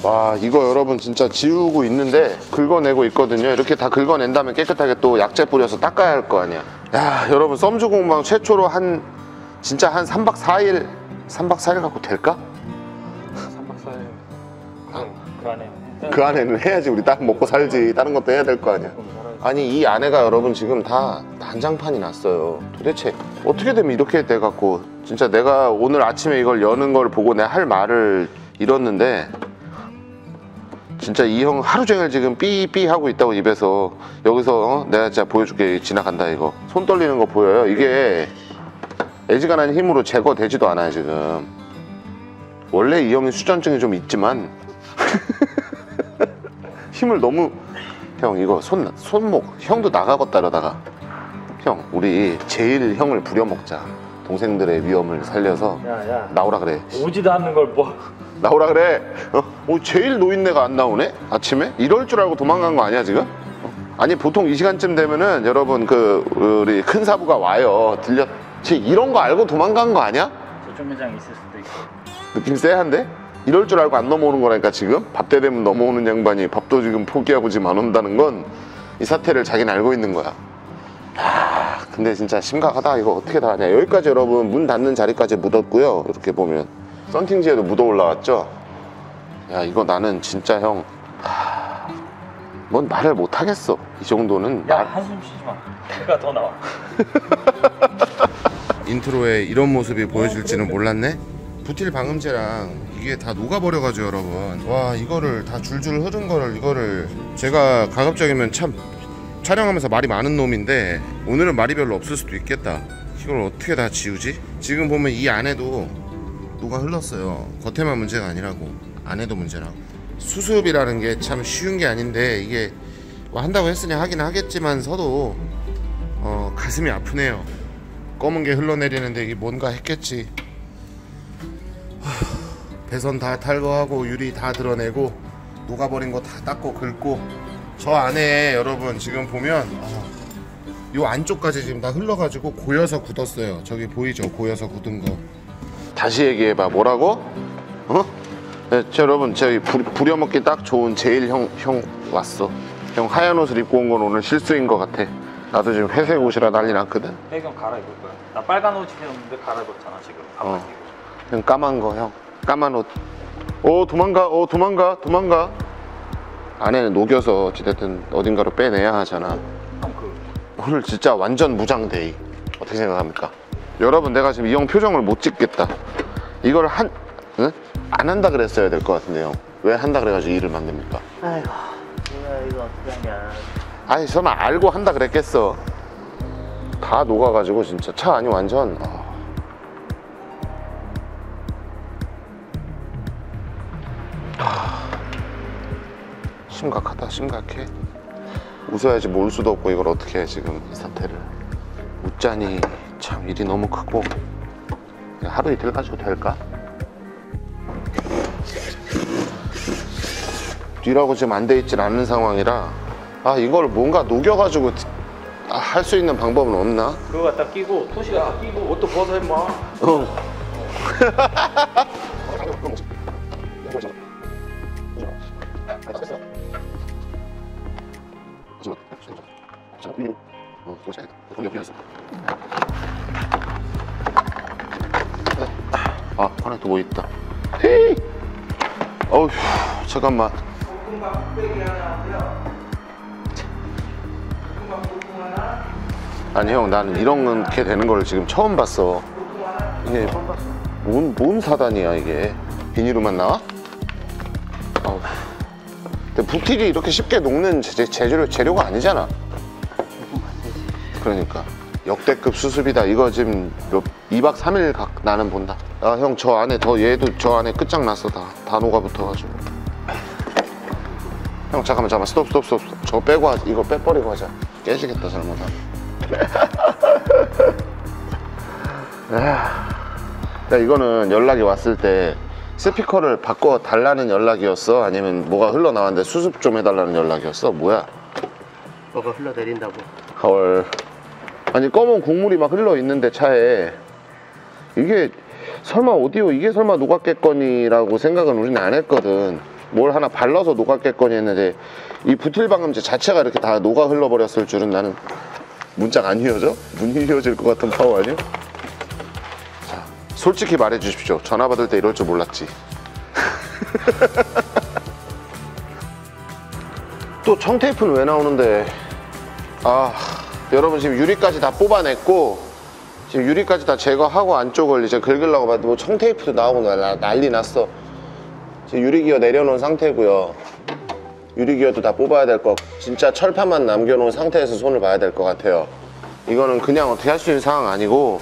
와, 이거 여러분 진짜 지우고 있는데 긁어내고 있거든요. 이렇게 다 긁어낸 다음에 깨끗하게 또 약재 뿌려서 닦아야 할 거 아니야. 야, 여러분 썸주공방 최초로 진짜 한 3박 4일 3박 4일 갖고 될까? 3박 4일 그 안에는 해야지. 우리 딱 먹고 살지. 다른 것도 해야 될 거 아니야. 아니, 이 안에가 여러분 지금 다 난장판이 났어요. 도대체 어떻게 되면 이렇게 돼갖고, 진짜 내가 오늘 아침에 이걸 여는 걸 보고 내가 할 말을 잃었는데, 진짜 이 형 하루 종일 지금 삐삐 하고 있다고 입에서. 여기서 내가 진짜 보여줄게. 지나간다. 이거 손 떨리는 거 보여요? 이게 애지간한 힘으로 제거되지도 않아요 지금. 원래 이 형이 수전증이 좀 있지만 힘을 너무. 형 이거 손목 형도 나가겠다. 이러다가 형 우리 제일 형을 부려먹자. 동생들의 위험을 살려서. 야 나오라 그래. 오지도 않는 걸 뭐. 나오라 그래. 제일 노인네가 안 나오네? 아침에? 이럴 줄 알고 도망간 거 아니야 지금? 아니 보통 이 시간쯤 되면은 여러분 우리 큰 사부가 와요. 이런 거 알고 도망간 거 아니야? 저쪽 매장에 있을 수도 있고. 느낌 쎄한데? 이럴 줄 알고 안 넘어오는 거라니까 지금? 밥때 되면 넘어오는 양반이 밥도 지금 포기하고 지금 안 온다는 건 이 사태를 자기는 알고 있는 거야. 근데 진짜 심각하다. 이거 어떻게 다 하냐. 여기까지 여러분 문 닫는 자리까지 묻었고요. 이렇게 보면 썬팅지에도 묻어 올라왔죠. 야 이거 나는 진짜 형 뭔 말을 못 하겠어. 이 정도는. 야 한숨 쉬지 마. 배가 더 나와. 인트로에 이런 모습이 보여질지는 몰랐네. 부틸 방음제랑 이게 다 녹아버려가지고 여러분, 와 이거를 다 줄줄 흐른 거를, 이거를 제가 가급적이면 참 촬영하면서 말이 많은 놈인데 오늘은 말이 별로 없을 수도 있겠다. 이걸 어떻게 다 지우지? 지금 보면 이 안에도 녹아 흘렀어요. 겉에만 문제가 아니라고 안에도 문제라고. 수습이라는 게 참 쉬운 게 아닌데, 이게 뭐 한다고 했으니 하긴 하겠지만서도 가슴이 아프네요. 검은 게 흘러내리는데 이게 뭔가 했겠지. 배선 다 탈거하고 유리 다 드러내고 녹아버린 거 다 닦고 긁고, 저 안에 여러분 지금 보면 요 안쪽까지 지금 다 흘러가지고 고여서 굳었어요. 저기 보이죠? 고여서 굳은 거. 다시 얘기해봐. 뭐라고? 네, 여러분 저희 부려먹기 딱 좋은 제일 형 왔어. 형 하얀 옷을 입고 온 건 오늘 실수인 것 같아. 나도 지금 회색 옷이라 난리 났거든. 배경 갈아입을 거야. 나 빨간 옷 입었는데 갈아입었잖아 지금. 형 까만 거, 형 까만 옷. 도망가. 안에는 녹여서 어찌됐든 어딘가로 빼내야 하잖아. 오늘 진짜 완전 무장데이. 어떻게 생각합니까? 여러분 내가 지금 이 형 표정을 못 찍겠다. 이걸 안 한다 그랬어야 될 것 같은데요. 왜 한다 그래가지고 일을 만듭니까? 아이고 뭐야 이거 어떻게 하냐. 아니 설마 알고 한다 그랬겠어. 다 녹아가지고 진짜 차 안이 완전. 심각하다. 심각해. 웃어야지 뭐 울 수도 없고 이걸 어떻게 해 지금 이 사태를. 웃자니 참 일이 너무 크고. 하루 이틀 가지고 될까? 뒤라고 지금 안 돼 있질 않은 상황이라 이걸 뭔가 녹여가지고 할 수 있는 방법은 없나? 그거 갖다 끼고 토시 갖다 끼고 옷도 벗어 임마. 하나 더 뭐 있다. 헤이! 어휴, 잠깐만. 아니 형, 나는 이렇게 되는 걸 지금 처음 봤어. 이게 뭔 사단이야 이게. 비닐로만 나와? 근데 부틸이 이렇게 쉽게 녹는 재료가 아니잖아. 그러니까 역대급 수습이다. 이거 지금 2박 3일 나는 본다. 형 저 안에 얘도 저 안에 끝장났어. 다 녹아붙어가지고. 형 잠깐만 스톱. 저거 빼고 하자. 이거 빼버리고 하자. 깨지겠다 잘못하면. 야, 이거는 연락이 왔을 때 스피커를 바꿔달라는 연락이었어? 아니면 뭐가 흘러나왔는데 수습 좀 해달라는 연락이었어? 뭐야? 뭐가 흘러내린다고. 헐. 아니 검은 국물이 막 흘러있는데 차에 이게 설마 오디오 이게 설마 녹았겠거니 라고 생각은 우리는 안 했거든. 뭘 하나 발라서 녹았겠거니 했는데 이 부틸 방음제 자체가 이렇게 다 녹아 흘러버렸을 줄은 나는 문짝 안 휘어져? 문 휘어질 것 같은 파워 아니야? 자, 솔직히 말해 주십시오. 전화 받을 때 이럴 줄 몰랐지. 또 청테이프는 왜 나오는데? 아, 여러분 지금 유리까지 다 뽑아냈고 지금 유리까지 다 제거하고 안쪽을 이제 긁으려고 봤는데 뭐 청테이프도 나오고 난리 났어. 지금 유리기어 내려놓은 상태고요. 유리기어도 다 뽑아야 될 거, 진짜 철판만 남겨놓은 상태에서 손을 봐야 될 것 같아요. 이거는 그냥 어떻게 할 수 있는 상황 아니고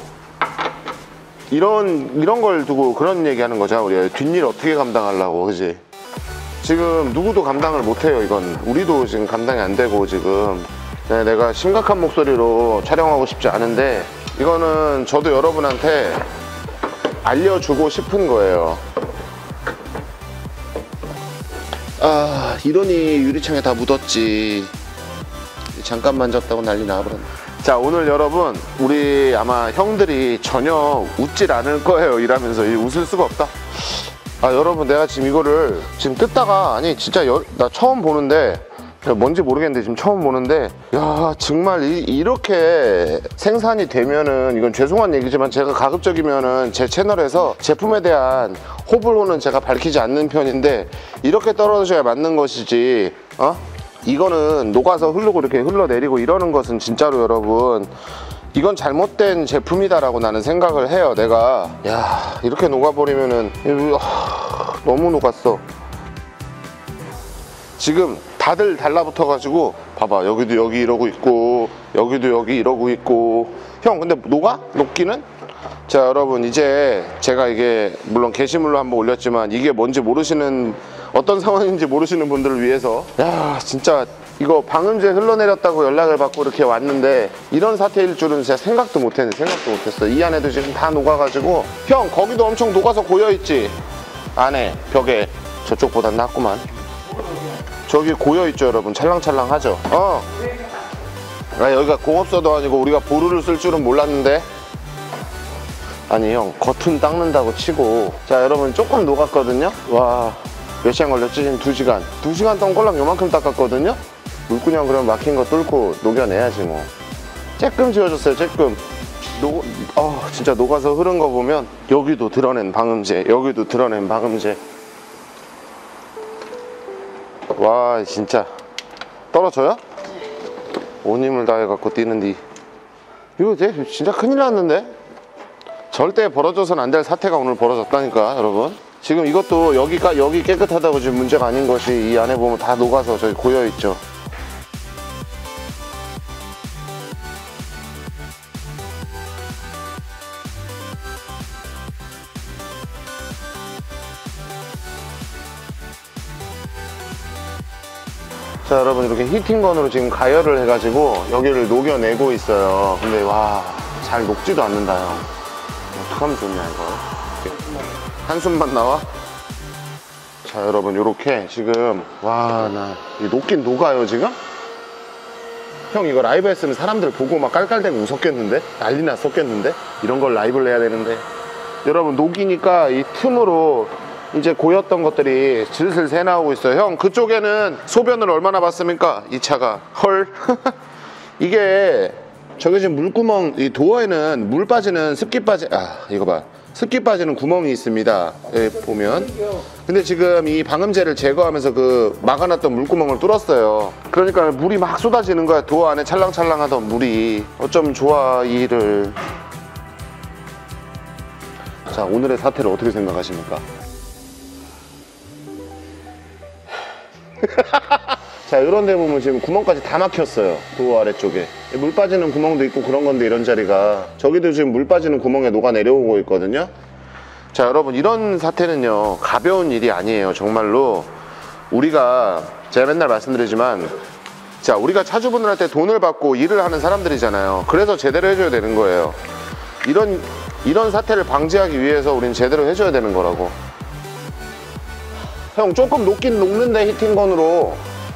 이런 걸 두고 그런 얘기하는 거죠. 우리 뒷일 어떻게 감당하려고, 그지? 지금 누구도 감당을 못해요. 이건 우리도 지금 감당이 안 되고 지금 내가 심각한 목소리로 촬영하고 싶지 않은데 이거는 저도 여러분한테 알려주고 싶은 거예요. 아, 이러니 유리창에 다 묻었지. 잠깐 만졌다고 난리 나버렸네. 자, 오늘 여러분 우리 아마 형들이 전혀 웃질 않을 거예요. 일하면서 웃을 수가 없다. 아, 여러분 내가 지금 이거를 지금 뜯다가 아니 진짜 나 처음 보는데 뭔지 모르겠는데 지금 처음 보는데 야, 정말 이렇게 생산이 되면은 이건 죄송한 얘기지만 제가 가급적이면은 제 채널에서 제품에 대한 호불호는 제가 밝히지 않는 편인데 이렇게 떨어져야 맞는 것이지, 이거는 녹아서 흐르고 이렇게 흘러내리고 이러는 것은 진짜로 여러분 이건 잘못된 제품이다라고 나는 생각을 해요. 내가 야, 이렇게 녹아버리면은 너무 녹았어. 지금 다들 달라붙어 가지고 봐봐, 여기도 여기 이러고 있고 여기도 여기 이러고 있고. 형 근데 녹아? 녹기는? 자, 여러분 이제 제가 이게 물론 게시물로 한번 올렸지만 이게 뭔지 모르시는, 어떤 상황인지 모르시는 분들을 위해서 야, 진짜 이거 방음제 흘러내렸다고 연락을 받고 이렇게 왔는데 이런 사태일 줄은 제가 생각도 못했어. 이 안에도 지금 다 녹아가지고. 형 거기도 엄청 녹아서 고여있지? 안에 벽에. 저쪽보단 낫구만. 저기 고여있죠 여러분. 찰랑찰랑하죠. 아, 여기가 공업소도 아니고 우리가 보루를 쓸 줄은 몰랐는데. 아니 형, 겉은 닦는다고 치고. 자, 여러분 조금 녹았거든요. 와, 몇 시간 걸렸지? 지금 2시간. 2시간 동안 꼴랑 요만큼 닦았거든요. 물구녕 그럼 막힌 거 뚫고 녹여내야지 뭐. 쬐끔 지워졌어요, 쬐끔. 진짜 녹아서 흐른 거 보면 여기도 드러낸 방음제, 여기도 드러낸 방음제. 와, 진짜 떨어져요? 온 힘을 다해갖고 뛰는디. 이거 진짜 큰일 났는데? 절대 벌어져서는 안 될 사태가 오늘 벌어졌다니까 여러분. 지금 이것도 여기 깨끗하다고 지금 문제가 아닌 것이 이 안에 보면 다 녹아서 저기 고여있죠. 자, 여러분 이렇게 히팅건으로 지금 가열을 해가지고 여기를 녹여내고 있어요. 근데 와, 잘 녹지도 않는다 형. 어떡하면 좋냐 이거. 한숨만 나와? 자, 여러분 요렇게 지금 와, 나 녹긴 녹아요 지금? 형 이거 라이브 했으면 사람들 보고 막 깔깔대고 웃었겠는데? 난리 났었겠는데? 이런 걸 라이브를 해야 되는데. 여러분 녹이니까 이 틈으로 이제 고였던 것들이 슬슬 새 나오고 있어요. 형 그쪽에는 소변을 얼마나 봤습니까? 이 차가. 헐. 이게 저기 지금 물구멍, 이 도어에는 물 빠지는 습기 빠지, 이거 봐, 습기 빠지는 구멍이 있습니다. 예, 보면. 근데 지금 이 방음제를 제거하면서 그 막아놨던 물구멍을 뚫었어요. 그러니까 물이 막 쏟아지는 거야. 도어 안에 찰랑찰랑하던 물이. 어쩜 좋아 이 일을. 자, 오늘의 사태를 어떻게 생각하십니까? 자, 이런 데 보면 지금 구멍까지 다 막혔어요. 도어 아래쪽에 물 빠지는 구멍도 있고 그런 건데, 이런 자리가 저기도 지금 물 빠지는 구멍에 녹아 내려오고 있거든요. 자, 여러분 이런 사태는요 가벼운 일이 아니에요. 정말로 우리가, 제가 맨날 말씀드리지만, 자, 우리가 차주분을 할 때 돈을 받고 일을 하는 사람들이잖아요. 그래서 제대로 해줘야 되는 거예요. 이런 사태를 방지하기 위해서 우린 제대로 해줘야 되는 거라고. 형 조금 녹긴 녹는데 히팅건으로.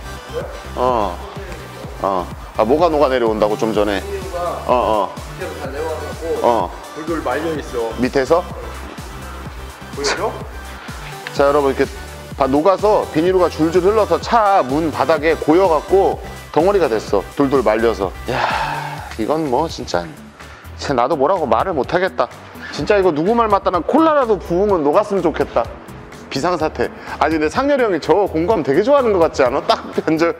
뭐가 녹아 내려온다고 좀 전에. 밑에서 다 내려와갖고 돌돌 말려 있어. 밑에서? 보여줘? 자, 여러분 이렇게 녹아서 비닐루가 줄줄 흘러서 차 문 바닥에 고여갖고 덩어리가 됐어. 돌돌 말려서. 야, 이건 뭐 진짜 나도 뭐라고 말을 못하겠다. 진짜 이거 누구 말 맞다나 콜라라도 부으면 녹았으면 좋겠다. 비상사태. 아니 근데 상렬이 형이 저 공감 되게 좋아하는 것 같지 않아? 딱 변절.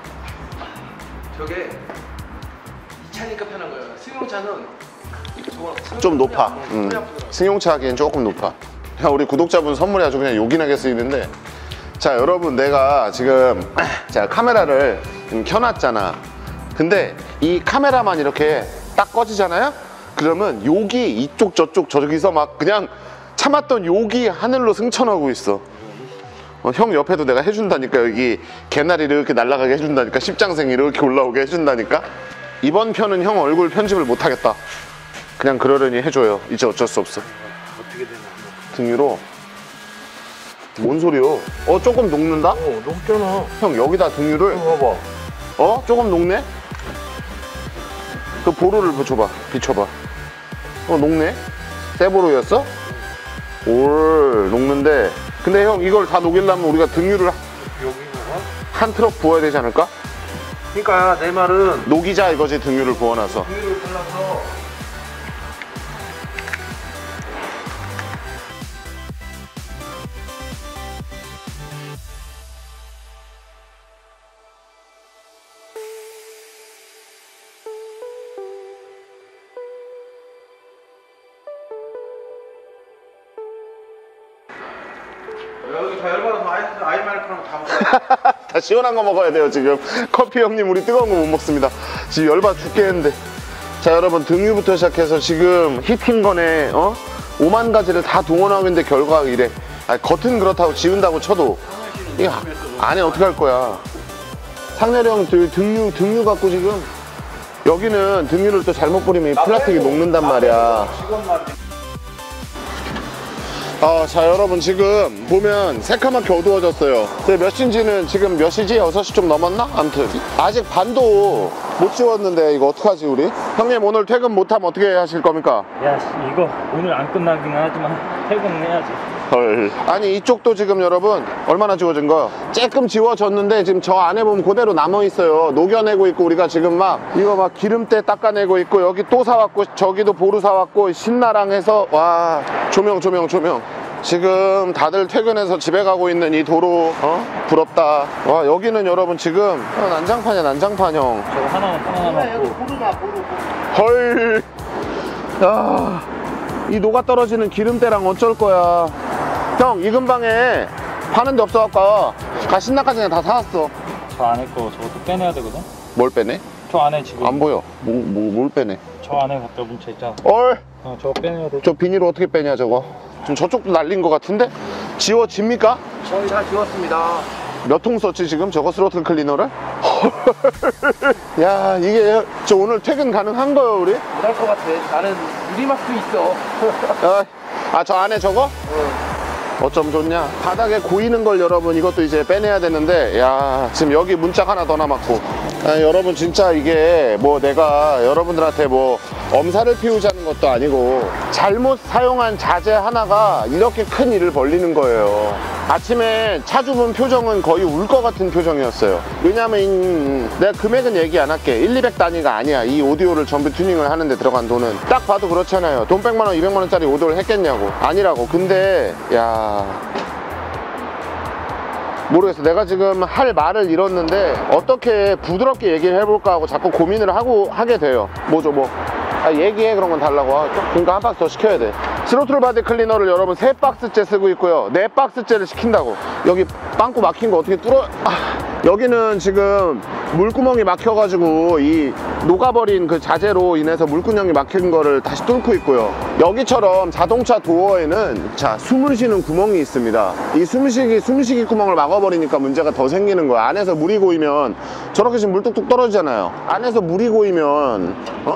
저게 이 차니까 편한 거예요. 승용차는 좀 높아. 승용차 하기엔 조금 높아. 야, 우리 구독자분 선물이 아주 그냥 요긴하게 쓰이는데, 자 여러분, 내가 지금 제가 카메라를 켜놨잖아. 근데 이 카메라만 이렇게 딱 꺼지잖아요? 그러면 욕이 이쪽 저쪽 저기서 막 그냥 참았던 욕이 하늘로 승천하고 있어. 형 옆에도 내가 해준다니까. 여기 개나리 이렇게 날아가게 해준다니까. 십장생이 이렇게 올라오게 해준다니까. 이번 편은 형 얼굴 편집을 못하겠다. 그냥 그러려니 해줘요. 이제 어쩔 수 없어. 어떻게 되나? 등유로. 뭔 소리요? 조금 녹는다? 녹잖아. 형 여기다 등유를 봐봐. 조금 녹네? 그 보루를 비춰봐. 녹네? 새 보루였어? 올 녹는데, 근데 형 이걸 다 녹이려면 우리가 등유를 여기다가? 한 트럭 부어야 되지 않을까? 그러니까 내 말은 녹이자 이거지. 등유를 부어놔서. 등유를 발라서 여기 다 열받아서 아이마르크랑 다 먹어. 다 시원한 거 먹어야 돼요 지금. 커피 형님 우리 뜨거운 거 못 먹습니다. 지금 열받아 죽겠는데. 자 여러분, 등유부터 시작해서 지금 히팅건에 5만 가지를 다 동원하고 있는데 결과가 이래. 겉은 그렇다고 지운다고 쳐도 이 안에 어떻게 할 거야. 상렬이 형 등유 갖고 지금 여기는 등유를 또 잘못 뿌리면 이 플라스틱이 녹는단 말이야. 자 여러분, 지금 보면 새카맣게 어두워졌어요. 몇 시인지는 지금 몇 시지? 6시 좀 넘었나? 아무튼 아직 반도 못 지웠는데 이거 어떡하지 우리? 형님 오늘 퇴근 못하면 어떻게 하실 겁니까? 야, 이거 오늘 안 끝나긴 하지만 퇴근해야지. 헐. 아니 이쪽도 지금 여러분 얼마나 지워진 거야? 조금 지워졌는데 지금 저 안에 보면 그대로 남아있어요. 녹여내고 있고, 우리가 지금 막 이거 막 기름때 닦아내고 있고, 여기 또 사왔고, 저기도 보루 사왔고, 신나랑 해서 와, 조명 지금 다들 퇴근해서 집에 가고 있는 이 도로 부럽다. 와, 여기는 여러분 지금 난장판이야, 난장판 형. 저거 하나 맞고. 보루나 보루. 헐. 야, 이 녹아 떨어지는 기름때랑 어쩔 거야. 형, 이 근방에 파는 데 없어갖고 신나까지 그냥 다 사왔어. 저 안에 거 저것도 빼내야 되거든? 뭘 빼내? 저 안에 지금 안 보여. 뭘 빼내? 저 안에 갖다 뭉쳐 있잖아. 저거 빼내야 돼. 저 비닐 어떻게 빼냐 저거? 지금 저쪽도 날린 것 같은데? 지워집니까? 거의 다 지웠습니다. 몇 통 썼지 지금 저거 스로틀 클리너를? 야, 이게 저 오늘 퇴근 가능한 거요 우리? 못할 것 같아. 나는 유리막도 있어. 저 안에 저거? 어쩜 좋냐? 바닥에 고이는 걸 여러분 이것도 이제 빼내야 되는데, 야, 지금 여기 문짝 하나 더 남았고. 여러분 진짜 이게 뭐 내가 여러분들한테 뭐 엄살을 피우자는 것도 아니고, 잘못 사용한 자재 하나가 이렇게 큰 일을 벌리는 거예요. 아침에 차주분 표정은 거의 울 것 같은 표정이었어요. 왜냐면 내가 금액은 얘기 안 할게. 1, 200 단위가 아니야. 이 오디오를 전부 튜닝을 하는데 들어간 돈은. 딱 봐도 그렇잖아요. 돈 100만 원, 200만 원짜리 오디오를 했겠냐고. 아니라고. 근데 야, 모르겠어. 내가 지금 할 말을 잃었는데 어떻게 부드럽게 얘기를 해볼까 하고 자꾸 고민을 하게 돼요. 뭐죠 뭐. 얘기해. 그런 건 달라고. 그러니까 한 박스 더 시켜야 돼. 스로틀 바디 클리너를 여러분 3박스째 쓰고 있고요. 4박스째를 시킨다고. 여기 빵꾸 막힌 거 어떻게 뚫어. 여기는 지금 물구멍이 막혀가지고 이 녹아버린 그 자재로 인해서 물구멍이 막힌 거를 다시 뚫고 있고요. 여기처럼 자동차 도어에는 자, 숨을 쉬는 구멍이 있습니다. 이 숨쉬기 구멍을 막아버리니까 문제가 더 생기는 거야. 안에서 물이 고이면 저렇게 지금 물 뚝뚝 떨어지잖아요. 안에서 물이 고이면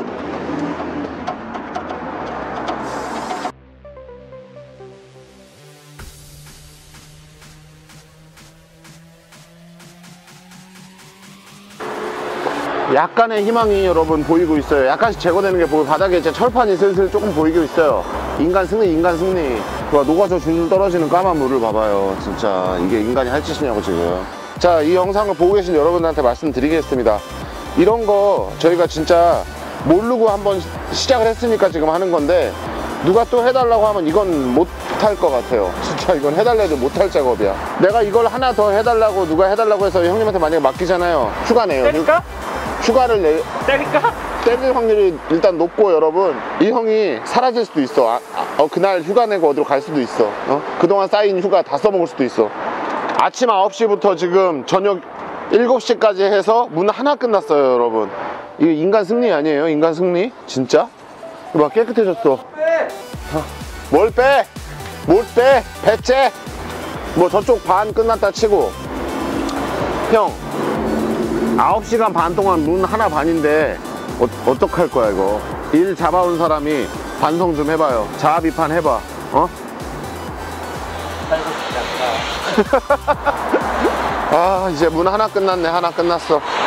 약간의 희망이 여러분 보이고 있어요. 약간씩 제거되는 게 보이고, 바닥에 이제 철판이 슬슬 조금 보이고 있어요. 인간 승리. 녹아서 줄줄 떨어지는 까만 물을 봐봐요. 진짜 이게 인간이 할 짓이냐고 지금. 자, 이 영상을 보고 계신 여러분들한테 말씀드리겠습니다. 이런 거 저희가 진짜 모르고 한번 시작을 했으니까 지금 하는 건데, 누가 또 해달라고 하면 이건 못할 것 같아요. 진짜 이건 해달래도 못할 작업이야. 내가 이걸 하나 더 해달라고 누가 해달라고 해서 형님한테 만약에 맡기잖아요. 휴가 내요. 때릴까? 휴가를 때릴까? 때릴 확률이 일단 높고, 여러분 이 형이 사라질 수도 있어. 그날 휴가 내고 어디로 갈 수도 있어. 그동안 쌓인 휴가 다 써먹을 수도 있어. 아침 9시부터 지금 저녁 7시까지 해서 문 하나 끝났어요. 여러분 이게 인간 승리 아니에요? 인간 승리? 진짜? 이거 봐, 깨끗해졌어. 뭘 빼? 뭘 빼? 배째? 뭐 저쪽 반 끝났다 치고, 형 9시간 반 동안 문 하나 반인데 어떡할 거야 이거. 일 잡아온 사람이 반성 좀 해봐요. 자아 비판 해봐. 살고 싶지 않다. 아, 이제 문 하나 끝났네. 하나 끝났어.